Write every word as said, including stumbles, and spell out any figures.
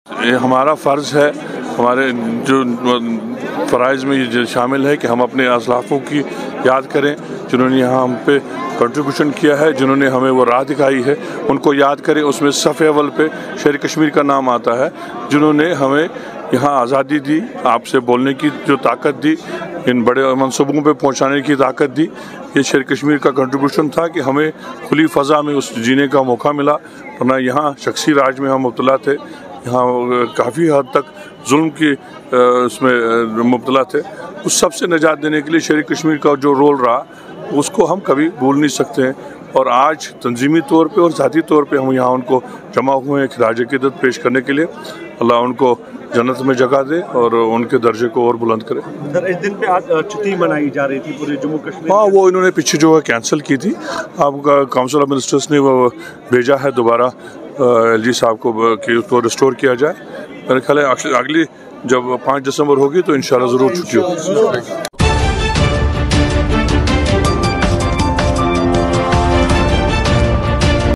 ये हमारा फ़र्ज़ है, हमारे जो फ़राइज़ में ये शामिल है कि हम अपने असलाफ़ों की याद करें जिन्होंने यहाँ हम पे कंट्रीब्यूशन किया है, जिन्होंने हमें वो राह दिखाई है, उनको याद करें। उसमें सफ़े अव्वल पे शेर कश्मीर का नाम आता है, जिन्होंने हमें यहाँ आज़ादी दी, आपसे बोलने की जो ताकत दी, इन बड़े मनसूबों पे पहुँचाने की ताकत दी। ये शेर कश्मीर का कंट्रीब्यूशन था कि हमें खुली फ़ज़ा में उस जीने का मौका मिला, वरना यहाँ शख्सी राज में हम मुब्तला थे, यहाँ काफ़ी हद तक जुल्म की उसमें मुब्तला थे। उस सब से निजात देने के लिए शेर कश्मीर का जो रोल रहा उसको हम कभी भूल नहीं सकते हैं। और आज तंजीमी तौर पे और ज़ाती तौर पे हम यहाँ उनको जमा हुए हैं खिराज अक़ीदत पेश करने के लिए। अल्लाह उनको जन्नत में जगह दे और उनके दर्जे को और बुलंद करे। सर, इस दिन पे आज छुट्टी मनाई जा रही थी पूरे जम्मू कश्मीर। हाँ, वो इन्होंने पीछे जो है कैंसिल की थी। आपका काउंसिल ऑफ मिनिस्टर्स ने वो भेजा है दोबारा एल जी साहब को कि उसको रिस्टोर किया जाए। मेरे ख्याल है अगली जब पाँच दिसंबर होगी तो इंशाल्लाह ज़रूर छुट्टी होगी।